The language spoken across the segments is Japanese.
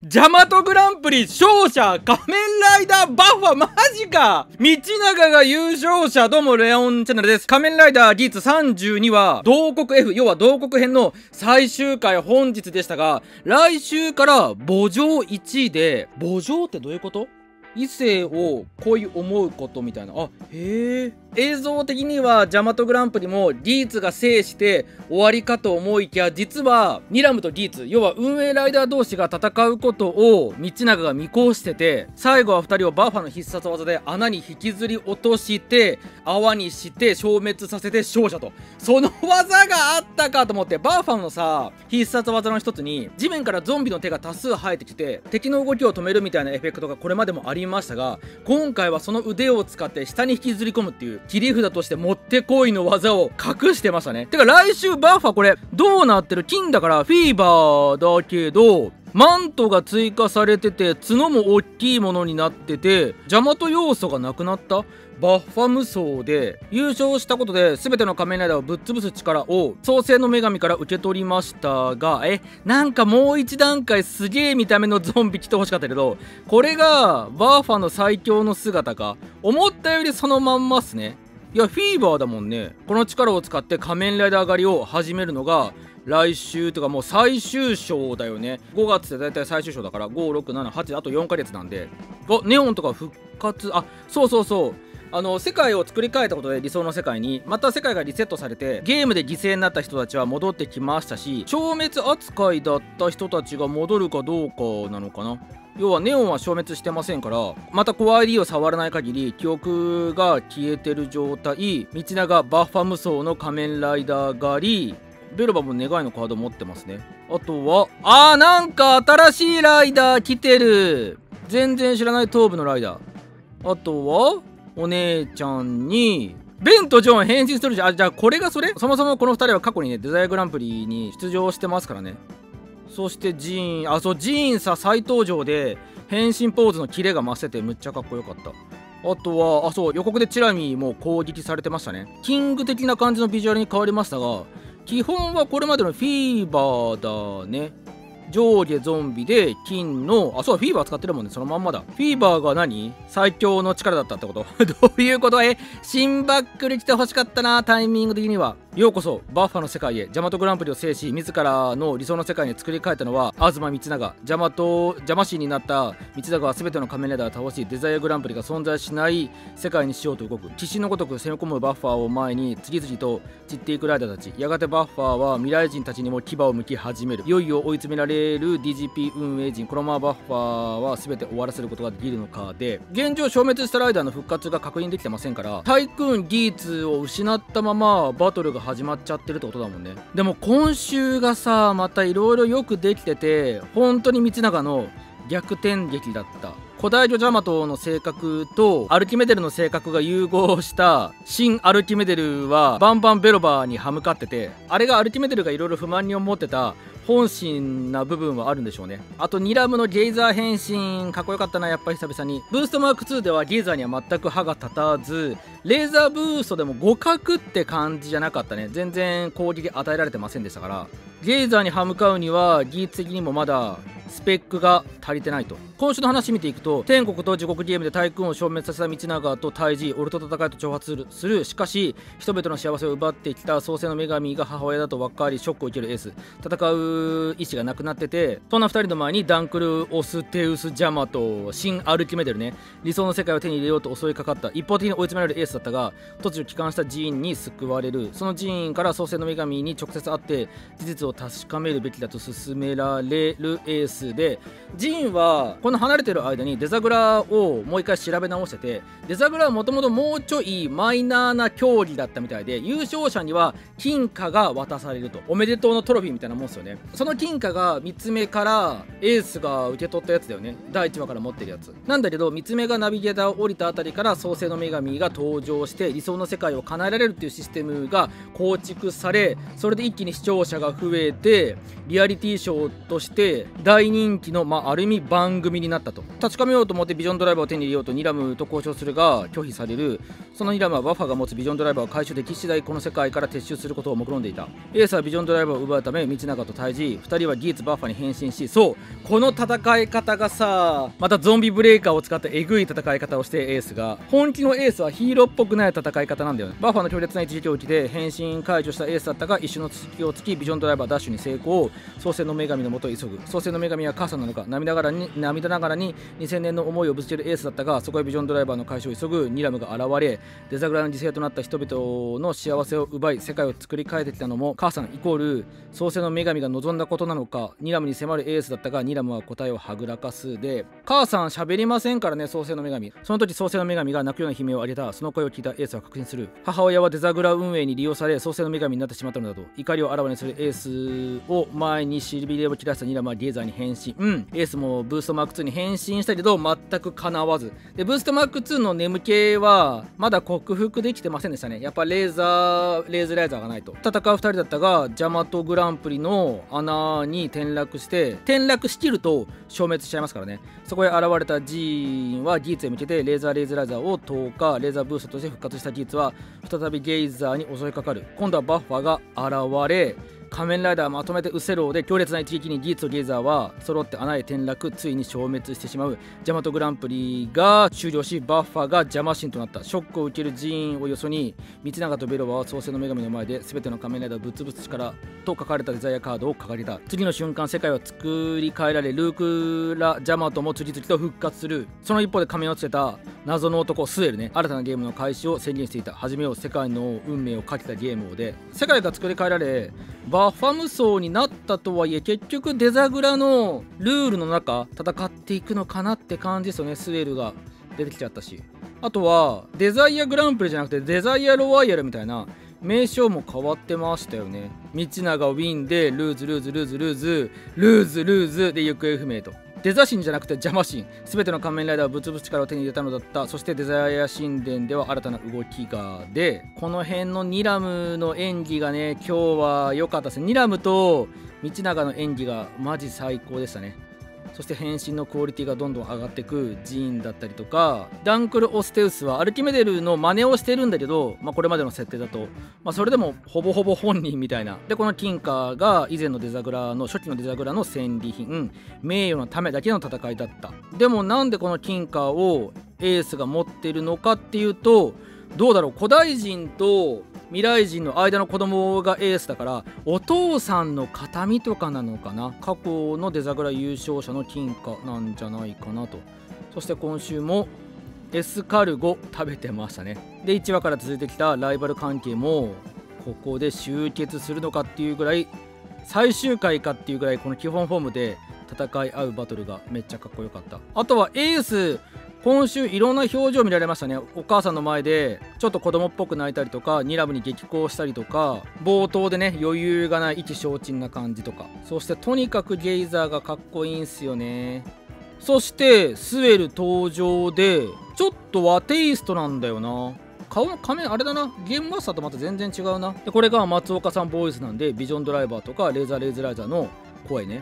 ジャマトグランプリ勝者仮面ライダーバッファマジか。道長が優勝者。どうもレオンチャンネルです。仮面ライダーギーツ32は同国 F、要は同国編の最終回本日でしたが、来週から母情1で、母情ってどういうこと？異性を恋思うことみたいな。あ、へえ。映像的にはジャマトグランプリもギーツが制して終わりかと思いきや、実はニラムとギーツ、要は運営ライダー同士が戦うことを道長が見越してて、最後は2人をバッファの必殺技で穴に引きずり落として泡にして消滅させて勝者と。その技があったかと思って、バッファのさ必殺技の一つに地面からゾンビの手が多数生えてきて敵の動きを止めるみたいなエフェクトがこれまでもありましたが、今回はその腕を使って下に引きずり込むっていう切り札としてもってこいの技を隠してましたね。てか来週バッファこれどうなってる？金だからフィーバーだけどマントが追加されてて角も大きいものになっててジャマト要素がなくなったバッファ無双で優勝したことで全ての仮面ライダーをぶっ潰す力を創世の女神から受け取りましたが、なんかもう一段階すげえ見た目のゾンビ来てほしかったけど、これがバッファの最強の姿か。思ったよりそのまんまっすね。いやフィーバーだもんね。この力を使って仮面ライダー狩りを始めるのが来週とかもう最終章だよね。5月でだいたい最終章だから56788あと4ヶ月なんで、ネオンとか復活、あ、そうそうそう、世界を作り変えたことで理想の世界にまた世界がリセットされてゲームで犠牲になった人たちは戻ってきましたし、消滅扱いだった人たちが戻るかどうかなのかな。要はネオンは消滅してませんから、またコア ID を触らない限り記憶が消えてる状態。道長バッファ無双の仮面ライダー狩り、ベロバも願いのカード持ってますね。あとはなんか新しいライダー来てる。全然知らない頭部のライダー。あとはお姉ちゃんにベンとジョン変身するじゃん。じゃあこれがそれ。そもそもこの2人は過去にねデザイアグランプリに出場してますからね。そしてジーン、そうジーンさ再登場で変身ポーズのキレが増せてむっちゃかっこよかった。あとはそう予告でチラミも攻撃されてましたね。キング的な感じのビジュアルに変わりましたが、基本はこれまでのフィーバーだね。上下ゾンビで金の、そうフィーバー使ってるもんね。そのまんまだ。フィーバーが何？最強の力だったってことどういうこと？新バックに来てほしかったな、タイミング的には。ようこそバッファの世界へ。ジャマトグランプリを制し自らの理想の世界に作り変えたのは東道長。ジャマシーになった道長は全ての仮面ライダーを倒し、デザイアグランプリが存在しない世界にしようと動く。鬼神のごとく攻め込むバッファーを前に次々と散っていくライダーたち。やがてバッファーは未来人たちにも牙を向き始める。いよいよ追い詰められる DGP 運営陣。このままバッファーは全て終わらせることができるのかで、現状消滅したライダーの復活が確認できてませんから、タイクーンギーツを失ったままバトルが始まっちゃってるってことだもんね。でも今週がさまたいろいろよくできてて、本当に道長の逆転劇だった。古代魚ジャマトの性格とアルキメデルの性格が融合した新アルキメデルはバンバンベロバーに歯向かってて、あれがアルキメデルがいろいろ不満に思ってた本心な部分はあるんでしょうね。あとニラムのゲイザー変身かっこよかったな。やっぱり久々にブーストマーク2ではゲイザーには全く歯が立たず、レーザーブーストでも互角って感じじゃなかったね。全然攻撃与えられてませんでしたから、ゲイザーに歯向かうには技術的にもまだスペックが足りてないと。今週の話見ていくと、天国と地獄ゲームでタイクーンを消滅させた道長と対峙、俺と戦いと挑発する。しかし人々の幸せを奪ってきた創世の女神が母親だと分かりショックを受けるエース。戦う意志がなくなってて、そんな2人の前にダンクル・オステウス・ジャマト、新アルキメデルね、理想の世界を手に入れようと襲いかかった。一方的に追い詰められるエースだったが、突如帰還したジーンに救われる。そのジーンから創世の女神に直接会って事実を確かめるべきだと勧められるエースで、ジーンはこの離れてる間にデザグラをもう一回調べ直してて、デザグラはもともともうちょいマイナーな競技だったみたいで、優勝者には金貨が渡されると。おめでとうのトロフィーみたいなもんですよね。その金貨が三つ目からエースが受け取ったやつだよね。第1話から持ってるやつなんだけど、三つ目がナビゲーターを降りたあたりから創世の女神が登場して理想の世界を叶えられるっていうシステムが構築され、それで一気に視聴者が増えてリアリティショーとして第大人気の、ある意味番組になったと。確かめようと思ってビジョンドライバーを手に入れようとニラムと交渉するが拒否される。そのニラムはバッファが持つビジョンドライバーを回収でき次第この世界から撤収することを目論んでいた。エースはビジョンドライバーを奪うため道長と対峙、2人はギーツバッファに変身し、そうこの戦い方がさ、またゾンビブレーカーを使ったエグい戦い方をしてエースが、本気のエースはヒーローっぽくない戦い方なんだよね。バッファの強烈な一撃を受けて変身解除したエースだったが、一瞬の隙をつきビジョンドライバーダッシュに成功。創世の女神のもとへ急ぐ。創世の女神は母さんなのか、涙ながらに2000年の思いをぶつけるエースだったが、そこへビジョンドライバーの回収を急ぐニラムが現れ、デザグラの犠牲となった人々の幸せを奪い世界を作り変えてきたのも母さんイコール創世の女神が望んだことなのか。ニラムに迫るエースだったが、ニラムは答えをはぐらかす。で、母さん喋りませんからね、創世の女神。その時創世の女神が泣くような悲鳴を上げた。その声を聞いたエースは確信する。母親はデザグラ運営に利用され創世の女神になってしまったのだと。怒りをあらわにするエースを前にしびれを切らしたニラムはゲーザーに変身。エースもブーストマーク2に変身したけど全く叶わず。で、ブーストマーク2の眠気はまだ克服できてませんでしたね。やっぱレーズライザーがないと。戦う2人だったが、ジャマトグランプリの穴に転落しきると消滅しちゃいますからね。そこへ現れたジーンはギーツへ向けてレーズライザーを投下。レーザーブーストとして復活したギーツは再びゲイザーに襲いかかる。今度はバッファが現れ、仮面ライダーまとめてウセローで強烈な一撃にギーツとゲイザーは揃って穴へ転落。ついに消滅してしまう。ジャマトグランプリが終了し、バッファが邪魔神となった。ショックを受けるジーンをよそに道長とベロバは創世の女神の前で全ての仮面ライダーをぶつぶつ力と書かれたデザイアカードを掲げた。次の瞬間世界は作り変えられ、ルークラ・ジャマトも次々と復活する。その一方で仮面をつけた謎の男スエルね、新たなゲームの開始を宣言していた。始めよう世界の運命をかけたゲームを。で、世界が作り変えられバッファ無双になったとはいえ、結局デザグラのルールの中戦っていくのかなって感じですよね。スエルが出てきちゃったし、あとはデザイアグランプリじゃなくてデザイアロワイヤルみたいな名称も変わってましたよね。道長ウィンでルーズで行方不明と。デザ神じゃなくて邪魔神、全ての仮面ライダーはぶつぶつ力を手に入れたのだった。そしてデザイア神殿では新たな動きが。で、この辺のニラムの演技がね、今日は良かったですね。ニラムと道長の演技がマジ最高でしたね。そして変身のクオリティがどんどん上がっていくジーンだったりとか、ダンクル・オステウスはアルキメデルの真似をしてるんだけど、これまでの設定だと、それでもほぼほぼ本人みたいな。で、この金貨が以前のデザグラの初期のデザグラの戦利品、名誉のためだけの戦いだった。でもなんでこの金貨をエースが持ってるのかっていうと、どうだろう、古代人と未来人の間の子供がエースだから、お父さんの形見とかなのかな。過去のデザグラ優勝者の金貨なんじゃないかなと。そして今週もエスカルゴ食べてましたね。で、1話から続いてきたライバル関係もここで終結するのかっていうぐらい、最終回かっていうぐらい、この基本フォームで戦い合うバトルがめっちゃかっこよかった。あとはエース、今週いろんな表情見られましたね。お母さんの前でちょっと子供っぽく泣いたりとか、ニラムに激高したりとか、冒頭でね余裕がない意気消沈な感じとか。そしてとにかくゲイザーがかっこいいんすよね。そしてスエル登場でちょっと和テイストなんだよな。顔の仮面あれだな、ゲームマスターとまた全然違うな。で、これが松岡さんボイスなんで、ビジョンドライバーとかレーズライザーの声ね。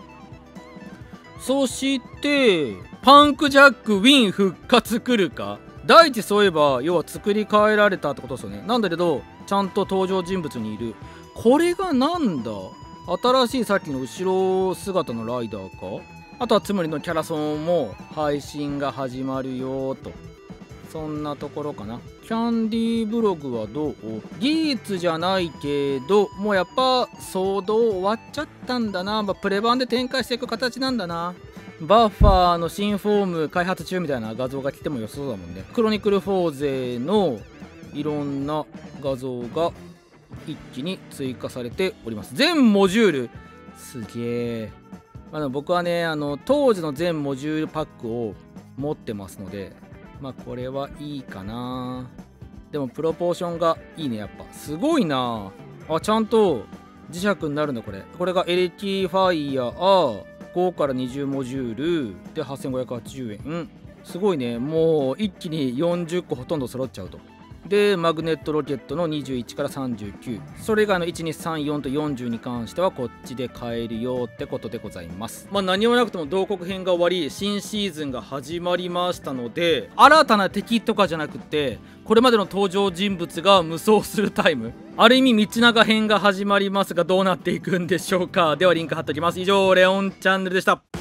そしてパンクジャックウィン復活来るか。第一、そういえば要は作り変えられたってことですよね。なんだけどちゃんと登場人物にいる。これがなんだ、新しいさっきの後ろ姿のライダーか。あとはつむりのキャラソンも配信が始まるよと。そんなところかな。キャンディーブログはどう？ギーツじゃないけど、もうやっぱ騒動終わっちゃったんだな。プレ版で展開していく形なんだな。バッファーの新フォーム開発中みたいな画像が来ても良さそうだもんね。クロニクルフォーゼのいろんな画像が一気に追加されております。全モジュールすげえ。僕はね、当時の全モジュールパックを持ってますので、これはいいかな。でもプロポーションがいいね。やっぱすごいなあ。ちゃんと磁石になるんだ。これがエレキファイヤー5から20モジュールで8580円。すごいね。もう一気に40個ほとんど揃っちゃうと。 でマグネットロケットの21から39、それ以外の1234と40に関してはこっちで買えるよってことでございます。まあ何もなくとも同国編が終わり新シーズンが始まりましたので、新たな敵とかじゃなくてこれまでの登場人物が無双するタイム、ある意味道長編が始まりますが、どうなっていくんでしょうか。ではリンク貼っておきます。以上レオンチャンネルでした。